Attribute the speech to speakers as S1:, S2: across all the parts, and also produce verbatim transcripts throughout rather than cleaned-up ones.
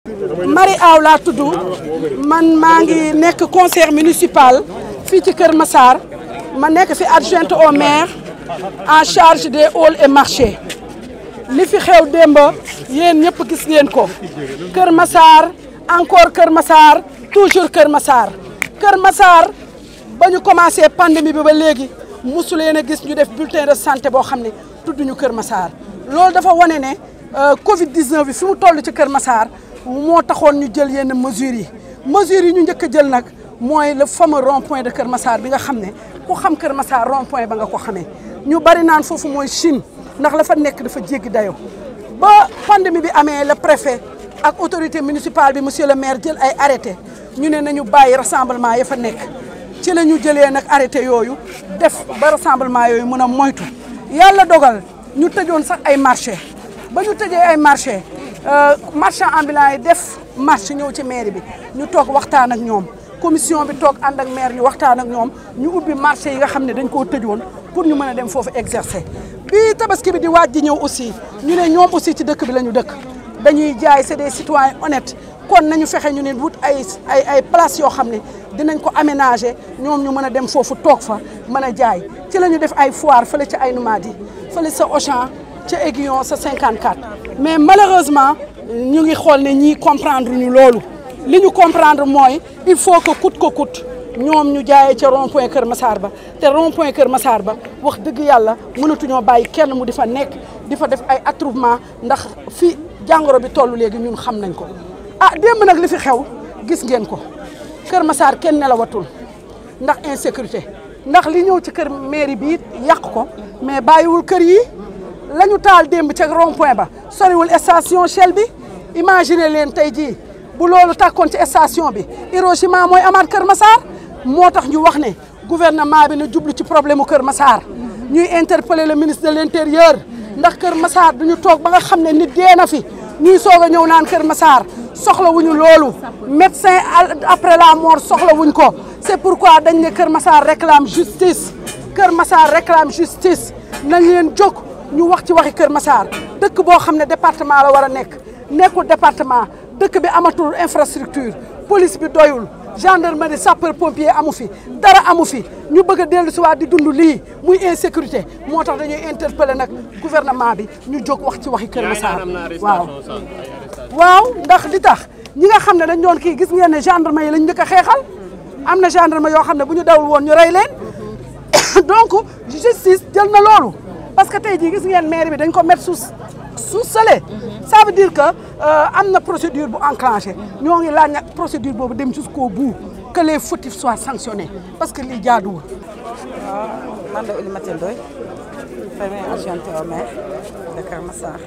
S1: Marie Aw laa tudd man maa ngi nekk conseil municipal fii ci Kër Massar ma nekk fi adjointe au maire en charge des halls et marchés li fi xew démb yéen ñëpp gis ngeen ko Kër Massar encore Kër Massar toujours Kër Massar Kër Massar ba ñu commencé pandémie bi ba léegi mosu leen a gis ñu def bulletin de santé boo xam ne tudduñu Kër Massar loolu dafa wane ne Covid dix-neuf bi fi mu toll ci Kër Massar moo taxoon ñu jël yenn mesures yi mesures yi ñu njëkk a jël nag mooy le fameux rond point de Kër Massar bi nga xam ne ku xam Kër Massar rond point ba nga ko xamee ñu bari naan foofu mooy Chine ndax la fa nekk dafa jéggi dayo ba pandémie bi amee le préfet ak autorité municipale bi monsieur le maire jël ay arrêté ñu ne nañu bàyyi rassemblement ya fa nekk ci la ñu jëlee nag arrêté yooyu def ba rassemblement yooyu mën a moytu yàlla dogal ñu tëjoon sax ay marché ba ñu tëjee ay marché marchand ambulant yi def marche ñëw ci mairie bi ñu toog waxtaan ak ñoom commission bi toog ànd ak maire ñu waxtaan ak ñoom ñu ubbi marché yi nga xam ne dañ koo tëjoon pour ñu mën a dem foofu exercer bi tabaski bi di waaj di ñëw aussi ñu ne ñoom aussi ci dëkk bi la ñu dëkk dañuy jaay c'est des citoyens honnêtes kon nañu fexe ñu ne wut ay ay ay place yoo xam ne dinañ ko aménager ñoom ñu mën a dem foofu toog fa mën a jaay ci la ñu def ay foire fële ca ay Numadi fële sa Auchan ca Aiguillon sa cinquante-quatre mais malheureusement ñu ngi xool ne ñii comprendre ñu loolu li ñu comprendre mooy il faut que coûte que coûte ñoom ñu jaayee ca rond point Kër Massar ba te rond point Kër Massar ba wax dëgg yàlla mënatuñoo bàyyi kenn mu di fa nekk di fa def ay attroupement ndax fi jàngoro bi toll léegi ñun xam nañ ko. ah démb nag li fi xew gis ngeen ko Kër Massar kenn nelawatul ndax insécurité ndax li ñëw ci kër mairie bi yàq ko mais bàyyiwul kër yi la ñu taal démb ca rond point ba soriwul station Shell bi imaginer leen tey jii bu loolu tàkkoon ci station bi Hiroshima mooy amaat Kër Massar moo tax ñu wax ne gouvernement bi na jublu ci problème mu Kër Massar ñuy interpeller le ministre de l'intérieur ndax Kër Massar duñu toog ba nga xam ne nit dee na fi ñuy soog a ñëw naan Kër Massar soxlawuñu loolu médecin après la mort soxlawuñ ko c'est pourquoi dañ ne Kër Massar réclame justice Kër Massar réclame justice nañ leen jóg ñu wax ci waxi Kër Massar dëkk boo xam ne département la war a nekk nekkul département dëkk bi amatul infrastructure police bi doyul gendarmerie sapeur pompier amu fi dara amu fi ñu bëgg a dellu si waat di dund lii muy insécurité moo tax dañuy interpeller nag gouvernement bi ñu jóg wax ci waxi Kër Massar waaw waaw ndax li tax ñi nga xam ne dañ doon kii gis ngeen ne gendarme yi lañ njëkk a xeexal am na gendarme yoo xam ne bu ñu dawul woon ñu rey leen donc justice jël na loolu parce que tey jii gis ngeen maire bi dañ ko mettre sous sous scellé ça veut dire que am na procédure bu enclenché ñoo ngi laaj nag procédure boobu dem jusqu'au bout que les fautifs soient sanctionnés parce que lii jaaduwul.
S2: waaw man la Oulimata Ndoye première adjointe au maire de Kër Massar.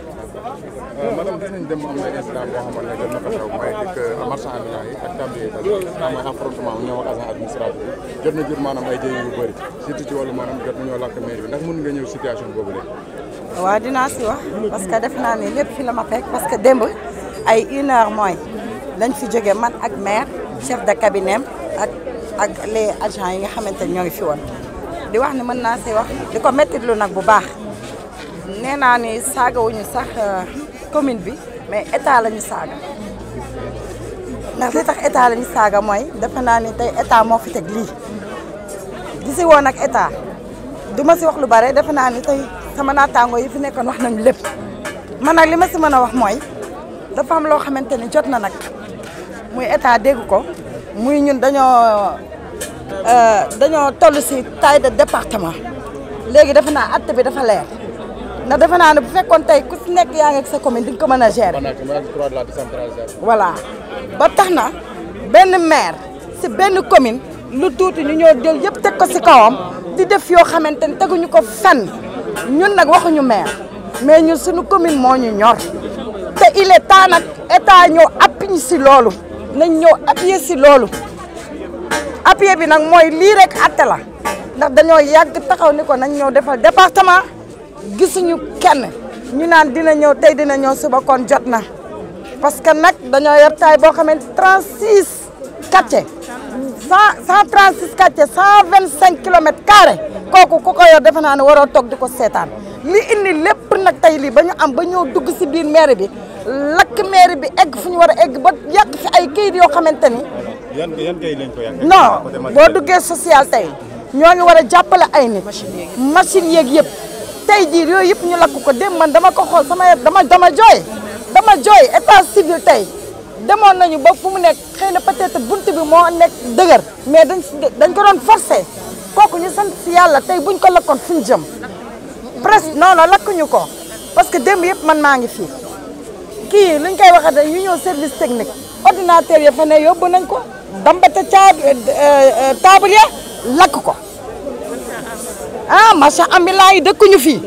S3: madame gis nañ dem am na incident boo xamante ne jot na fa xew mooy que marchand ambulant yi ak tablier yi mooy affrontement ñoom ak agent administratif yi jot na jur maanaam ay jéego yu bëri surtout ci wàllu maanaam jot nañoo lakk mairie bi ndax mën nga ñëw situation boobu léegi.
S2: waaw dinaa si wax parce que def naa ne lépp fi la ma fekk parce que démb ay une heure mooy lañ fi jógee man ak maire chef de cabinet ak ak les agents yi nga xamante ne ñoo ngi fi woon di wax ni mën naa si wax di ko mettitlu nag bu baax nee naa ni saagawuñu sax commune bi mais état la ñu saaga ndax li tax état la ñu saaga mooy defe naa ni tey état moo fi teg lii gisi woon ak état du ma si wax lu bare defe naa ni tey sama naataango yi fi nekkoon wax nañu lépp man nag li ma si mën a wax mooy dafa am loo xamante ni jot na nag muy état dégg ko muy ñun dañoo dañoo toll si taille de département léegi defe naa acte bi dafa leer ndax defe naa ne bu fekkoon tey ku si nekk yaa ngi ak sa commune di nga ko mën a gérer. voilà ba tax na benn maire si benn commune lu tuuti ñu ñoo jël yëpp teg ko si kawam di def yoo xamante ni teguñu ko fenn ñun nag waxuñu maire mais ñun suñu commune moo ñu ñor te il est temps nag état ñëw appuyer si loolu nañ ñëw appuyer si loolu appuyer bi nag mooy lii rek atte la ndax dañoo yàgg taxaw ni ko nañ ñëw defal département gisuñu kenn ñu naan dina ñëw tey dina ñëw suba kon jot na parce que nag dañoo yor taay boo xamante trente-six quartiers cent cent trente-six quartiers cent vingt-cinq kilomètres carrés kooku ku ko yor defe naa ne waroo toog di ko seetaan li indi lépp nag tey lii ba ñu am ba ñëw dugg si biir maire bi lakk mairie bi egg fu ñu war a egg ba yàq fi ay kayit yoo xamante ni.
S3: yan yan kayit lañ ko yàq.
S2: non boo duggee social tey ñoo ngi war a jàppale ay nit. machine yeeg yëpp tey jii yooyu yëpp ñu lakk ko dem man dama ko xool sama dama dama jooy dama jooy état civil tey demoon nañu ba fu mu nekk xëy na peut-être bunt bi moo nekk dëgër mais dañ dañ ko doon forcé kooku ñu sant si yàlla tey buñ ko lakkoon fu ñu jëm presque non non lakkuñu ko parce que démb yëpp man maa ngi fii kii luñ koy waxee dañ ñu ñëw service technique ordinateur ya fa ne yóbbu nañ ko dambate caabi table ya lakk ko ah marchand ambulant yi dëkkuñu fii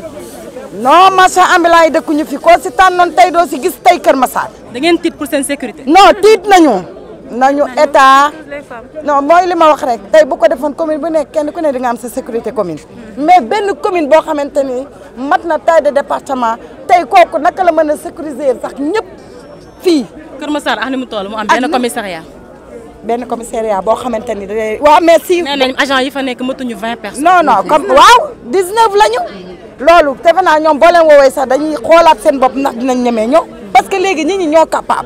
S2: non marchand ambulant yi dëkkuñu fii koo si tànnoon tey doo si gis tey Kër Massar.
S4: da ngeen tiit pour seen sécurité.
S2: non tiit nañu nañu état non mooy li ma wax rek tey bu ko defoon commune bu nekk kenn ku ne di nga am sa sécurité commune mais benn commune boo xamante ni mat na taille de département tey kooku naka la mën a sécuriser sax ñëpp fii.
S4: Kër Massar ah ni mu toll mu am benn commissariat.
S2: benn commissariat boo xamante ni da waaw mais si.
S4: nee nañ agent yi fa nekk matuñu vingt personnes.
S2: non non comme waaw dix-neuf lañu. loolu defe naa ñoom boo leen woowee sax dañuy xoolaat seen bopp ndax dinañ ñemee ñëw parce que léegi nit ñi ñoo capable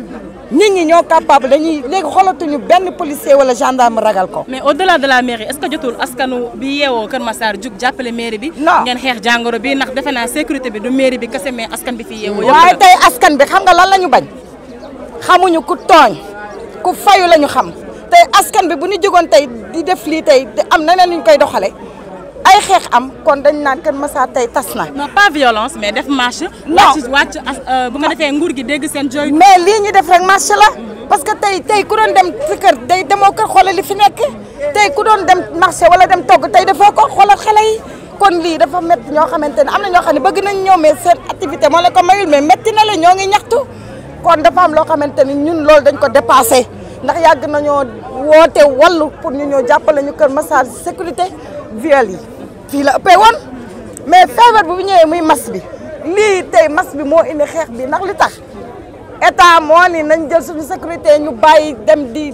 S2: nit ñi ñoo capable dañuy léegi xoolatuñu benn policier wala gendarme ragal ko.
S4: mais au delà de la mairie est ce que jotul askanu bi yeewoo Kër Massar jug jàppale mairie bi.
S2: non
S4: ngeen xeex jàngoro bi ndax defe naa sécurité bi du mairie bi kese mais askan bi fi yeewoo. yëpp
S2: waaye tey askan bi xam nga lan la ñu bañ xamuñu ku tooñ ku fayu la ñu xam tey askan bi bu ñu jógoon tey di def lii tey te am neneen ñu koy doxale ay xeex am kon dañ naan Kër Massar tey tas na.
S4: non pas violence mais def marche.
S2: non
S4: wàcc wàcc bu nga defee nguur gi dégg seen jooy.
S2: mais lii ñu def rek marche la parce que tey tey ku doon dem si kër day demoo kër xoolal li fi nekk tey ku doon dem marché wala dem togg tey dafoo ko xoolal xale yi kon lii dafa métti ñoo xamante ne am na ñoo xam ne bëgg nañ ñëw mais seen activité moo leen ko mayul mais métti na la ñoo ngi ñaxtu kon dafa am loo xamante ni ñun loolu dañ ko dépassé ndax yàgg nañoo woote wallu pour ñu ñëw jàppale ñu Kër Massar sécurité viol yi fii la ëppee woon mais feebar bi bu ñëwee muy mas bi lii tey mas bi moo indi xeex bi ndax li tax état moo ni nañ jël suñu sécurité ñu bàyyi dem di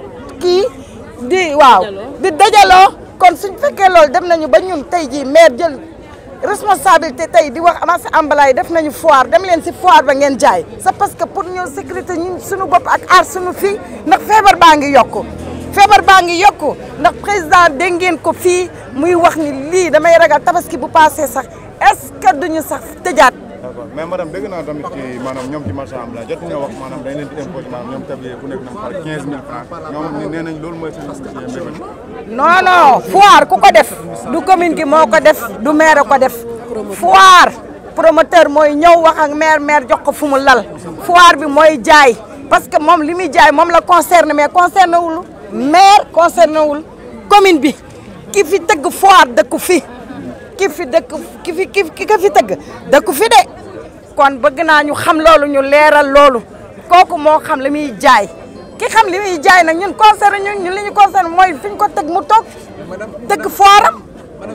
S2: kii di waaw di dajaloo kon suñ fekkee loolu dem nañu ba ñun tey jii maire jël responsabilité tey di wax marché ambulant yi def nañu foire dem leen si foire ba ngeen jaay c'est parce que pour ñëw sécurité ñun suñu bopp ak aar suñu fii ndax feebar baa ngi yokku feebar baa ngi yokku ndax président dégg ngeen ko fii muy wax ni lii damay ragal tabaski bu passé sax est-ce que duñu sax tëjaat.
S3: d'accord mais madame dégg naa tamit ci maanaam ñoom ci marchand ambulant jot ñoo wax maanaam dañ leen di imposer maanaam ñoom tablier ku nekk na par quinze mille francs ñoom nee nañ loolu mooy seen
S2: non non foire ku ko def du commune gi moo ko def du maire ko def foire promoteur mooy ñëw wax ak maire maire jox ko fu mu lal foire bi mooy jaay parce que moom li muy jaay moom la concerné mais concerné wul maire concerné wul commune bi ki fi tëgg foire dëkku fi ki fi dëkk ki fi ki ka fi tëgg dëkku fi de kon bëgg naa ñu xam loolu ñu leeral loolu kooku moo xam li muy jaay ki xam li muy jaay nag ñun concerné ñun ñun li ñu concerné mooy fi ñu ko tëgg mu toog tëgg foire am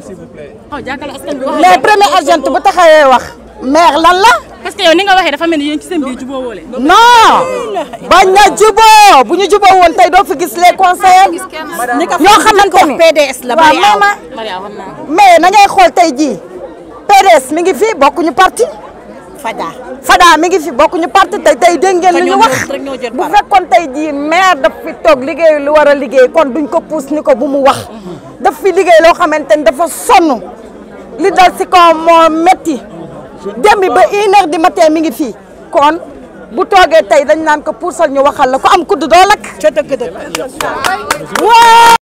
S2: mais premier agent bu taxawee wax maire lan la.
S4: parce que yow ni nga waxee dafa mel ni yéen ci seen biir jubóo woole.
S2: non bañ na jubóo bu ñu jubóo woon tey doo fi gis les conseillers ñoo xamante ni
S5: P D S la
S2: waaw mais na ngay xool tey jii P D S mi ngi fi bokkuñu parti
S5: Fada
S2: Fada mi ngi fi bokkuñu parti tey tey dégg ngeen lu ñu wax bu fekkoon tey jii maire daf fi toog liggéey lu war a liggéey kon duñ ko puus ni ko bu mu wax daf fi liggéey loo xamante ni dafa sonn li dal si kaw moo métti démb ba une heure du matin mi ngi fii kon bu toogee tey dañ naan ko puusal ñu waxal la ko am kudd doo lakk.